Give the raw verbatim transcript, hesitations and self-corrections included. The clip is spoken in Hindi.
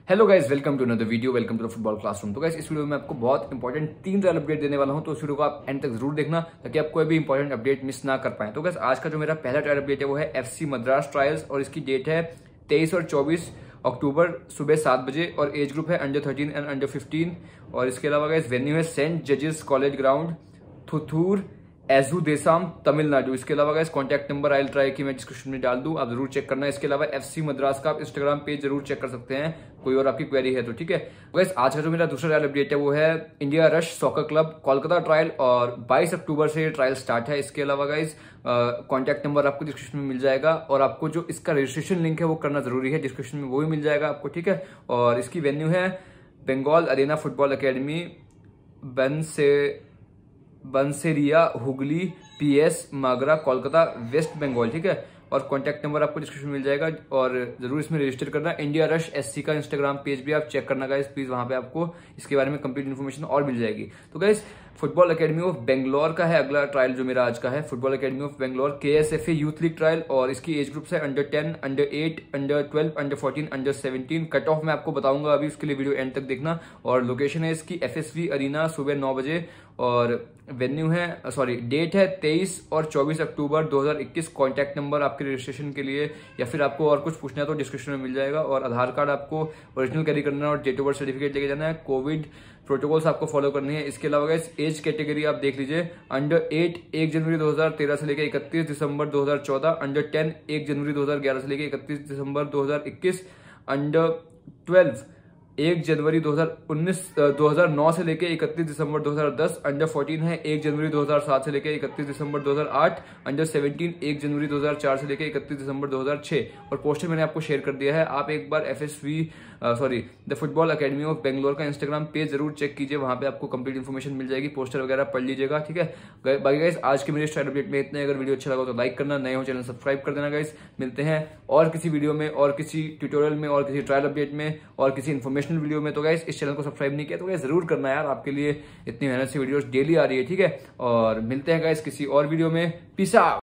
Hello guys, welcome to another video. Welcome to the football classroom. तो गाइस, इस वीडियो में आपको बहुत इंपॉर्टेंट तीन ट्रायल अपडेट देने वाला हूं, तो इस वीडियो को आप एंड तक जरूर देखना ताकि आप कोई भी इंपॉर्टेंट अपडेट मिस ना कर पाए। तो गाइस, आज का जो मेरा पहला ट्रायल अपडेट है वो है एफसी मद्रास ट्रायल्स और इसकी डेट है तेईस और चौबीस अक्टूबर सुबह सात बजे और एज ग्रुप है under thirteen and under fifteen. और इसके अलावा गाइस वेन्यू है सेंट जजेस कॉलेज ग्राउंड, थुथूर, एजू देसाम, तमिलनाडु। इसके अलावा guys contact number I try की मैं डिस्क्रिप्शन में डाल दूं, आप जरूर चेक करना। इसके अलावा एफसी मद्रास का आप इंस्टाग्राम पेज जरूर चेक कर सकते हैं कोई और आपकी क्वेरी है तो, ठीक है। गाइस, आज का जो मेरा दूसरा ट्रायल अपडेट है वो है India Rush soccer club Kolkata trial और बाईस अक्टूबर से ये ट्रायल स्टार्ट है। इसके अलावा गाइस कॉन्टैक्ट नंबर आपको डिस्क्रिप्शन में मिल जाएगा और आपको जो इसका रजिस्ट्रेशन लिंक है वो करना जरूरी है, डिस्क्रिप्शन में वो भी मिल जाएगा आपको, ठीक है। और इसकी वेन्यू है बंगाल अरेना फुटबॉल अकेडमी, बन से बंसेरिया, हुगली, पीएस, मागरा, कोलकाता, वेस्ट बंगाल, ठीक है। और कॉन्टैक्ट नंबर आपको डिस्क्रिप्शन में मिल जाएगा और जरूर इसमें रजिस्टर करना। इंडिया रश एससी का इंस्टाग्राम पेज भी आप चेक करना गाइस प्लीज, वहां पे आपको इसके बारे में कंप्लीट इन्फॉर्मेशन और मिल जाएगी। तो guys, football academy of Bangalore का है अगला ट्रायल जो मेरा आज का है। फुटबॉल अकेडमी ऑफ बेंगलोर के S F A youth league trial और इसकी एज ग्रुप्स है under ten, under eight, under twelve, under fourteen, under seventeen. Cut off मैं आपको बताऊंगा अभी, उसके लिए वीडियो एंड तक देखना। और लोकेशन है इसकी एफ एस वी अरीना, सुबह नौ बजे। और वेन्यू है सॉरी डेट है तेईस और चौबीस अक्टूबर दो हजार इक्कीस। कॉन्टैक्ट नंबर आपके रजिस्ट्रेशन के लिए या फिर आपको और कुछ पूछना है तो डिस्क्रिप्शन में मिल जाएगा। और आधार कार्ड आपको ओरिजिनल कैरी करना है और डेट ऑफ बर्थ सर्टिफिकेट लेके जाना है। कोविड प्रोटोकॉल्स आपको फॉलो करनी है। इसके अलावा गाइस एज कैटेगरी आप देख लीजिए, अंडर एट एक जनवरी दो हजार तेरह से लेकर इकतीस दिसंबर दो हजार चौदह, अंडर टेन एक जनवरी दो हजार ग्यारह से लेकर इकतीस दिसंबर दो हजार इक्कीस, अंडर ट्वेल्व एक जनवरी दो हजार उन्नीस दो हजार नौ से लेकर इकतीस दिसंबर दो हजार दस, अंडर फोर्टीन है एक जनवरी दो हजार सात से लेकर इकतीस दिसंबर दो हजार आठ, अंडर सेवनटीन एक जनवरी दो हजार चार से लेकर इकतीस दिसंबर दो हजार छह। और पोस्टर मैंने आपको शेयर कर दिया है, आप एक बार F S V sorry the football academy of Bangalore का इंस्टाग्राम पेज जरूर चेक कीजिए, वहां पे आपको कंप्लीट इन्फॉर्मेशन मिल जाएगी, पोस्टर वगैरह पढ़ लीजिएगा, ठीक है। बाकी गाइस, आज के मेरे ट्रायल अपडेट में इतने। अगर वीडियो अच्छा लगा तो लाइक करना, नए हो चैनल सब्सक्राइब कर देना गाइस। मिलते हैं और किसी वीडियो में और किसी ट्यूटोरियल में और किसी ट्रायल अपडेट में और किसी इन्फॉर्मेशनल वीडियो में। तो गाइस, इस चैनल को सब्सक्राइब नहीं किया तो गाइस जरूर करना यार, आपके लिए इतनी मेहनत से वीडियोस डेली आ रही है, ठीक है। और मिलते हैं गाइस किसी और वीडियो में। Peace out.